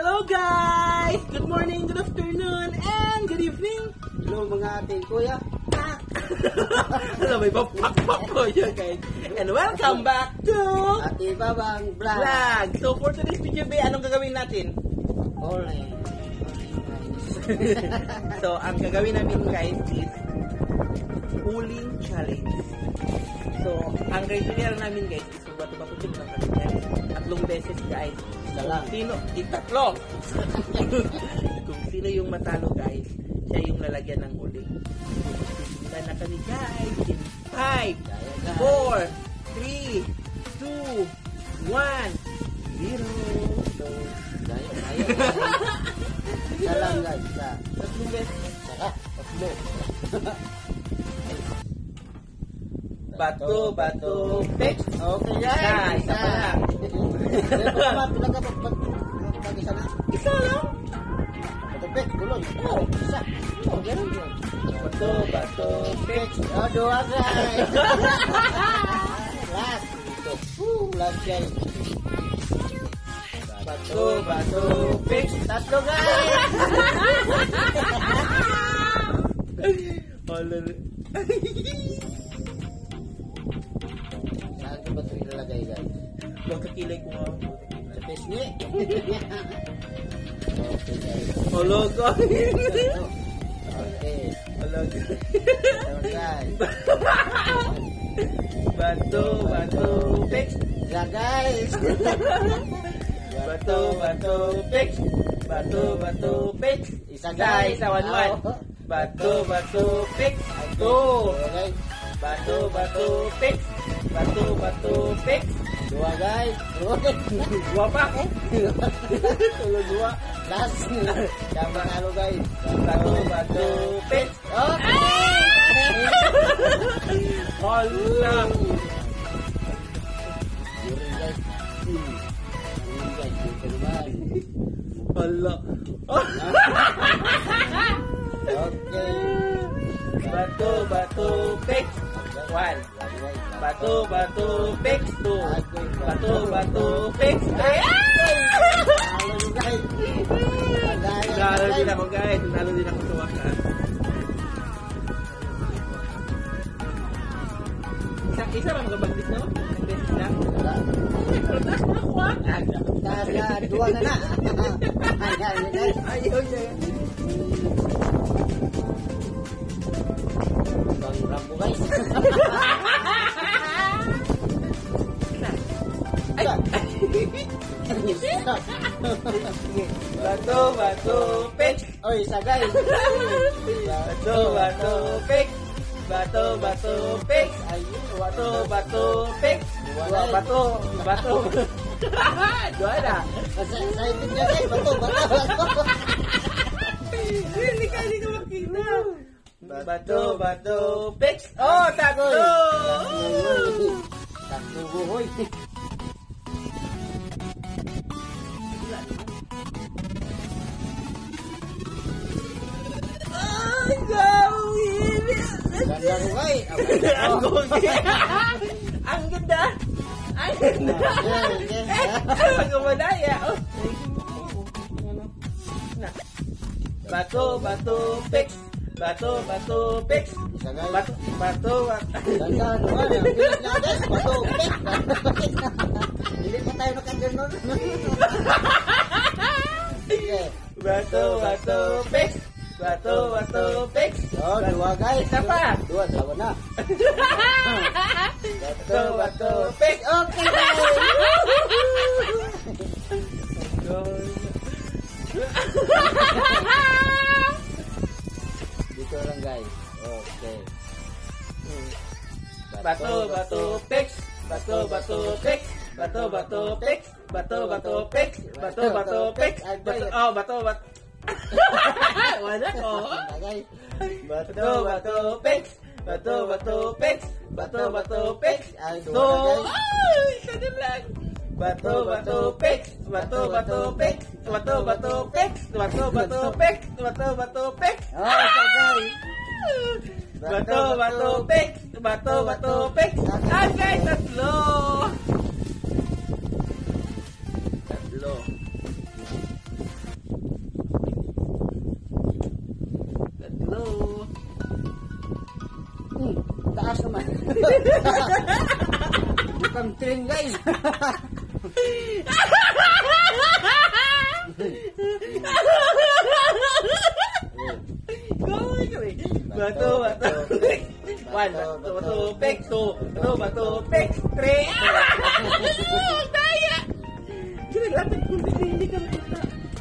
Hello guys! Good morning, good afternoon, and good evening! Hello mga ating kuya. Hello, may papak ko yun guys. And welcome back to Ate Babang Vlog. Vlog! So for today's video, be, anong gagawin natin? Alright. So ang gagawin namin guys is pulling challenge. So ang criteria namin guys is bato-bato din ng challenge. 3 beses guys. Dalang. Sino? Tatlo. Kung sino yung matalo guys, siya yung lalagyan ng uli. Kita na kami guys in 5, 4, 3, 2, 1, 0. So, Gaya. Dalang guys. Sa 3 beses. saka. Tatlo. Bato, fix. Okay Guys, guys. isa pa lang. Isa na. Isa lang. Patupit. Gulong. Oh. Isa. Oh, ganun yun. Bato, fix. Oh, dua guys. Last. Ito. Last guys. Bato, fix. Tatlo guys. Saan ko ba ito ilalagay guys? Magkakilay ko nga. Tapos ni. Okay guys. Hello guys. Okay. Hello Guys. Bato, fix. Yeah guys. Bato, fix. Bato, fix. Isa Guys, guys. sa 1-1. Bato, fix. Go. Okay. Bato, fix. Bato, fix. Dua guys. Dua pa ako. Tulog dua. Last. Yang panalo guys. Bato, fix. Okay. Hala. Yun guys. Yun guys. Yun naman. Hala. Okay. Bato, fix. 1. Bato, fix. 2. Bato, fix. Halo yung guys. Nalo din ako guys. Nalo din ako sa wakas. Isa lang magabagdis no? Best na. Dua na na. Ayaw niya. Bang Rambo guys. Bato, fix. Oh, isa guys. Bato, fix. Bato, fix. Ayun, Bato, fix. Bato. Dua na. Sa ibig niya guys, bato. Hindi ka makita. Bato, fix. Oh, tatlo. Tatlo buhoy. Ay, gawin. Ganda ko guys. Ang gogi. Ang ganda. Ang ganda. Ang gumadaya. Bato, fix. Bato, fix. Isa guys. Bato. Ganda naman. Ang bilis na guys. Bato. Hindi pa tayo nakaganon. Okay. Bato, fix. Bato, fix. Oh, dua guys. Isa pa. Dalawa na. Bato, fix. Okay guys. Dito lang guys. Okay. Bato, fix. Bato, fix. Bato, fix. Bato, fix. Oh, bato. Wala ko. Guys. Bato, fix. Bato, fix. Bato, fix. Ay, So, dua na guys. ay, isa na lang. Bato, fix. Bato, fix. Bato, fix. Bato, fix. Oh, isa guys. Bato, fix. Bato, fix. Ah, guys, tatlo. taas naman. Bukan train guys. Batu, batu. One, batu, batu, pek, two, batu, batu, pek, three. Daya. Kira lapit kung hindi ka makita.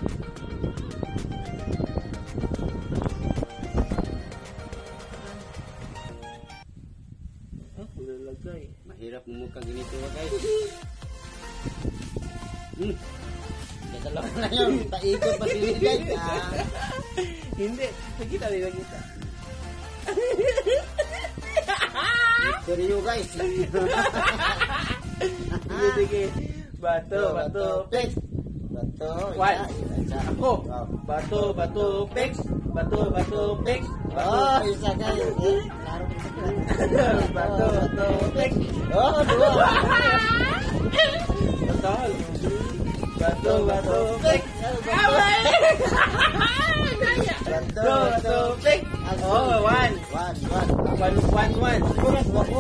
Udah lagay. Mahirap mumukha ganito guys. Dalawa na yun. Paikot pa sila guys. Hindi. Nakita rin nakita. Seryo guys. Sige. Bato, bato, pek. Bato. One. Isa. Ako. Bato, bato, pek. Bato, bato, pek. Oh, isa guys. Bato, bato, pek. Oh, dua. Betul. Bato, bato, pek. Bato, bato, pek. Oh, one. One. Kurang aku.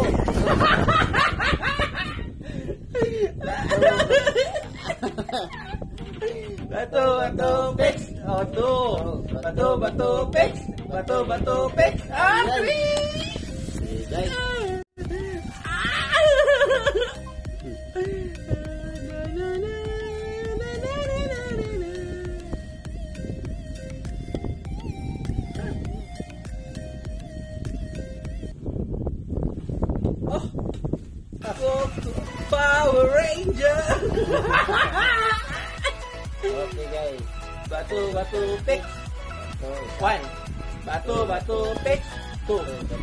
Bato, bato, pek. Oh, two. Bato, bato, pek. Bato, bato, pek. Ah, three. Guys. Oh, aku Power Ranger. Okay guys. Batu, batu, pek. One. Batu, batu, pek. Two.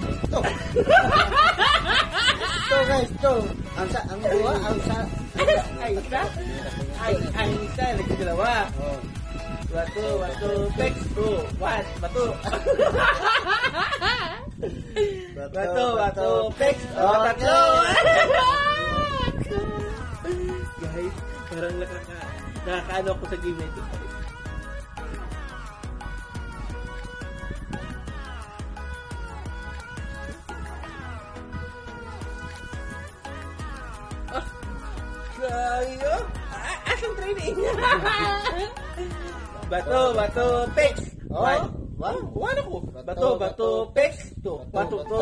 Tuh guys, tuh. Ang dua, Ay, isa? Ay, isa. Lagi dalawa. Oh. Batu, batu, pek. Two. One. Batu. Batu, batu, pek. Oh, tatlo. Guys, parang nakakaano ako sa game na ito. Kayo? Asang training? Bato, bato, pek. One. One ako. Bato, bato, pek. Two. Bato, to.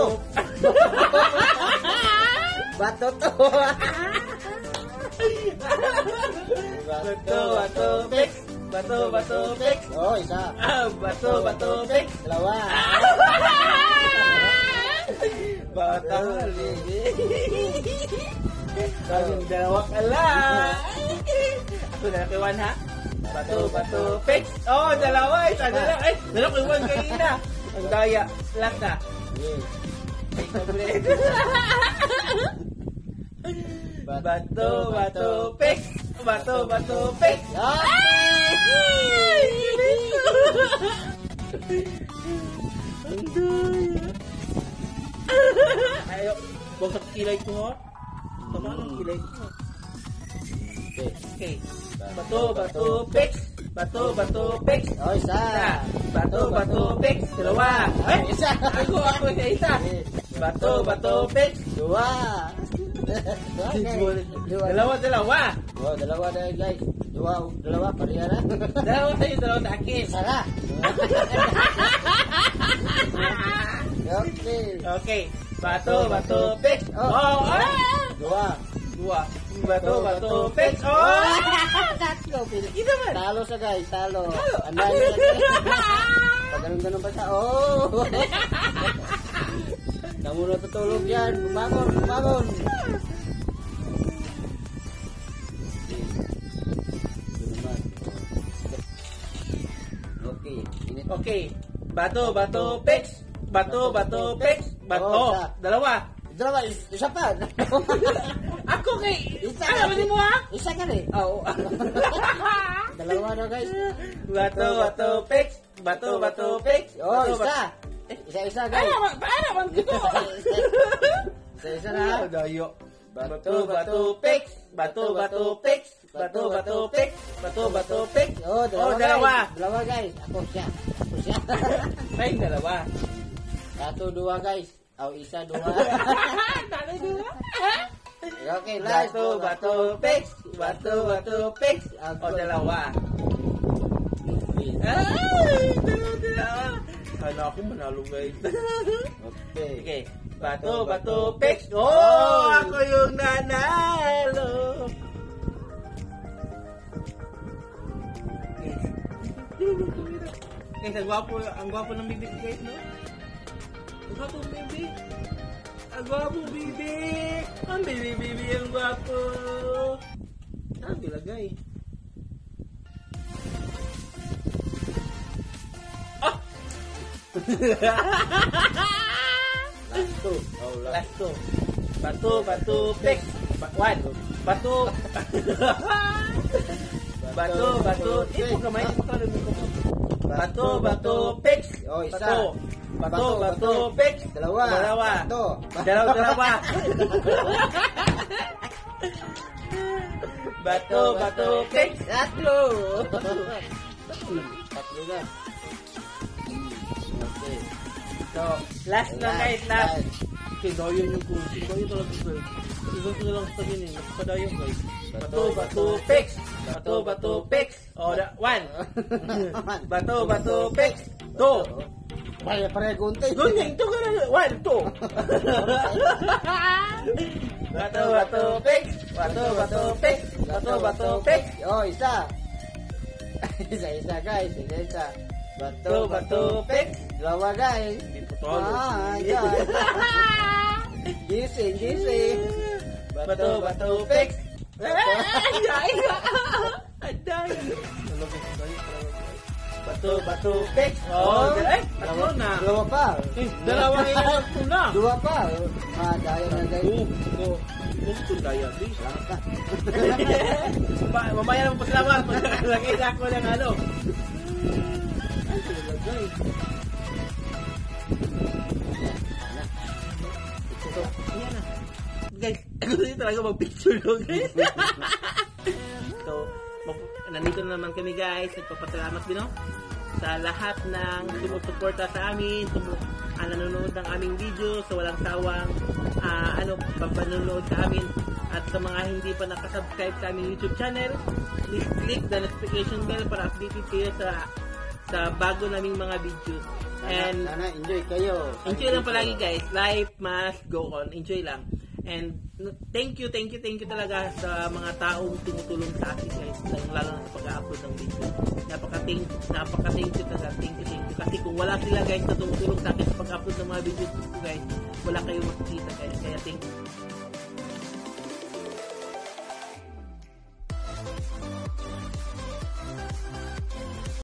Bato to. Bato, bato, pek. Bato, bato, pek. Oh, isa. Bato, bato, pek. Dalawa. Bato, Kayong dalawa ka lang. Ako na kay Juan ha. Bato, bato, pek. Oh, dalawa. Isa na lang. Ay, dalawa kay Juan kanina. Ang daya. Lock na. Bato, bato, pek. Bato, bato, pek. Ang daya. Ayo, buwag sa kilay ko ha. Tama ng kilay ko. Okay. Bato, bato, pek. Bato, bato, pek. Oh, isa. Bato, bato, pek. Dalawa. Ay, Isa. Ako na isa. Bato, bato, pek. Dua. Dalawa. Oh, dalawa na guys. Dalawa, pareha na. Dalawa tayo, dalawa sa akin. Sara. Okay. Okay. Bato, bato, pek. Oh. Dua. Bato, bato, pek. Oh! Tatlo. Kita man. Talo siya guys, talo. Talo. Andan niya. Pag ganun pa siya. Oh. Kamu natutulog yan. Bumangon. Okay. Okay. Bato, bato, pek. Bato, bato, pek. Bato. Oh, isa. Dalawa. Dalawa, isa pa. Ako kay... Isa. Alam mo ha? Isa ka rin. Oo. Dalawa na guys. Bato, bato, pek. Bato, bato, pek. Oh, Bato, isa. Isa guys. Paano man ko? Isa na. Dayo. Bato, bato, pek. Bato, bato, pek. Bato, bato, pek. Bato, bato, pek. Oh, dalawa. Dalawa. Guys. Dalawa guys. Ako siya. Ay, dalawa. 1, 2 guys. Aw, isa, dua. Talo dua. Okay, last. Bato, pix. Bato, pix. O, dalawa. Ay, dalawa. Sana ako manalo guys. Okay. Okay. Bato, pix. Oh, ako yung nanalo. Guys, ang gwapo ng bibig guys, no? Ang gwapo ng bibig. Ang gwapo bibig. Ang bibi, ang gwapo. Saan bilagay? Ah! Last two. Oh, Last two. Bato, pix. One. Bato. Bato. Ito kamay. Bato, pix. Oh, isa. Bato, pix. Dalawa. Dalawa. Bato, pix. Tatlo. Tatlo na. Okay. So, last na guys, last. Sigayan yung kung. Sigayan talaga guys. Sigayan ko lang sa ganyan. Napadayan guys. Bato, pix. Bato, pix. O, one. Bato, pix. Two. Pare gunting. Gunting, two ka na. One, two. Bato, pix. Bato, pix. Bato, pix. Oh, isa. Isa guys. Isa. Bato, pix. Dalawa guys. Hindi po tolo. Guys. Gising. Bato, pix. Ay, aday. Bato, pix. Oh, tatlo na. Dalawa pa. Dalawa yung na. Dua pa. Daya na guys. Gusto daya, please. Mamaya naman pasalamat. Lagay na ako ng ano. Ay, lagay. Ito, yan na. Guys, gusto nyo talaga mag-picture ko, guys. So, nandito na naman kami, guys. Nagpapasalamat din, no? Sa lahat ng sumusuporta sa amin, nanonood ng aming video, sa walang sawang panonood sa amin, at sa mga hindi pa nakasubscribe sa aming YouTube channel, please click the notification bell para updated kayo sa bago naming mga videos. And sana enjoy kayo. Enjoy lang palagi guys. Life must go on. Enjoy lang. And thank you talaga sa mga taong tumutulong sa akin guys. Lalo na sa pag-upload ng video. Napaka-thank you talaga. Thank you. Kasi kung wala sila guys na tumutulong sa akin sa pag-upload ng mga videos ko guys, wala kayong makikita guys. Kaya thank you.